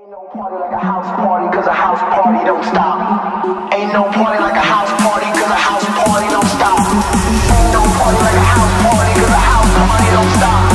Ain't no party like a house party, cause a house party don't stop. Ain't no party like a house party, cause a house party don't stop. Ain't no party like a house party, cause a house party don't stop.